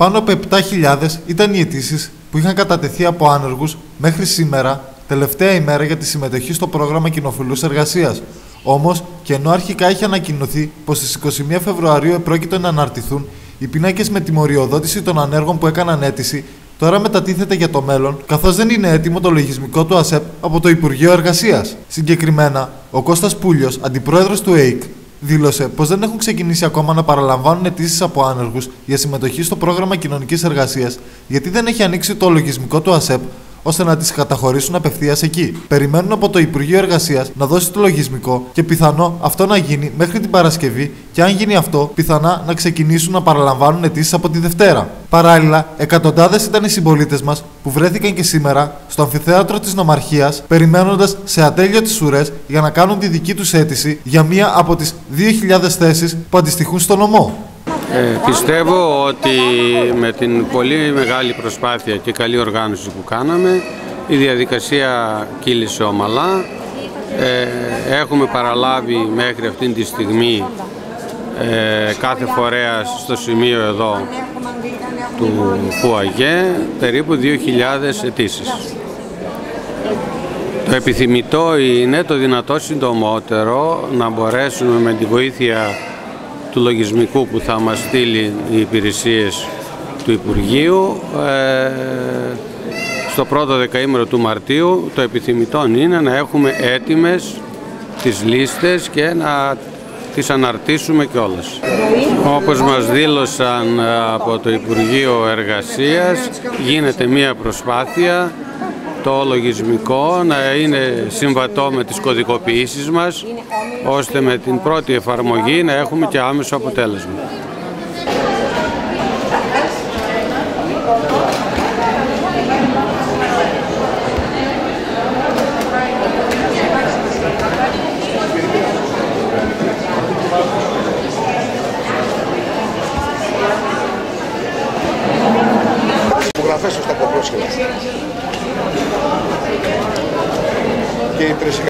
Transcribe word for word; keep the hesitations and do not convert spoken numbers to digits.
Πάνω από επτά χιλιάδες ήταν οι αιτήσεις που είχαν κατατεθεί από άνεργους μέχρι σήμερα, τελευταία ημέρα για τη συμμετοχή στο πρόγραμμα κοινοφιλούς εργασίας. Όμως, και ενώ αρχικά είχε ανακοινωθεί πως στις είκοσι μία Φεβρουαρίου επρόκειτο να αναρτηθούν οι πίνακες με τιμωριοδότηση των ανέργων που έκαναν αίτηση, τώρα μετατίθεται για το μέλλον, καθώς δεν είναι έτοιμο το λογισμικό του ΑΣΕΠ από το Υπουργείο Εργασίας. Συγκεκριμένα, ο Κώστας Πούλιος, αντιπρόεδρος του ΕΙΚ, δήλωσε πως δεν έχουν ξεκινήσει ακόμα να παραλαμβάνουν αιτήσεις από άνεργους για συμμετοχή στο πρόγραμμα κοινωνικής εργασίας, γιατί δεν έχει ανοίξει το λογισμικό του ΑΣΕΠ ώστε να τις καταχωρήσουν απευθείας εκεί. Περιμένουν από το Υπουργείο Εργασίας να δώσει το λογισμικό και πιθανό αυτό να γίνει μέχρι την Παρασκευή, και αν γίνει αυτό, πιθανά να ξεκινήσουν να παραλαμβάνουν αιτήσεις από τη Δευτέρα. Παράλληλα, εκατοντάδες ήταν οι συμπολίτες μας που βρέθηκαν και σήμερα στο αμφιθέατρο της Νομαρχίας, περιμένοντας σε ατέλειωτες ουρές για να κάνουν τη δική τους αίτηση για μία από τις δύο χιλιάδες θέσεις που αντιστοιχούν στο νομό. Ε, πιστεύω ότι με την πολύ μεγάλη προσπάθεια και καλή οργάνωση που κάναμε, η διαδικασία κύλησε ομαλά. Ε, έχουμε παραλάβει μέχρι αυτήν τη στιγμή ε, κάθε φορέας στο σημείο εδώ του ΠΟΑΓΕ περίπου δύο χιλιάδες αιτήσεις. Το επιθυμητό είναι το δυνατό συντομότερο να μπορέσουμε με τη βοήθεια του λογισμικού που θα μας στείλει οι υπηρεσίες του Υπουργείου ε, στο πρώτο δεκαήμερο του Μαρτίου. Το επιθυμητό είναι να έχουμε έτοιμες τις λίστες και να τις αναρτήσουμε κιόλας. Όπως μας δήλωσαν από το Υπουργείο Εργασίας, γίνεται μία προσπάθεια το λογισμικό να είναι συμβατό με τις κωδικοποιήσεις μας, ώστε με την πρώτη εφαρμογή να έχουμε και άμεσο αποτέλεσμα. Υπογραφές στο πρόσχεδο. Και οι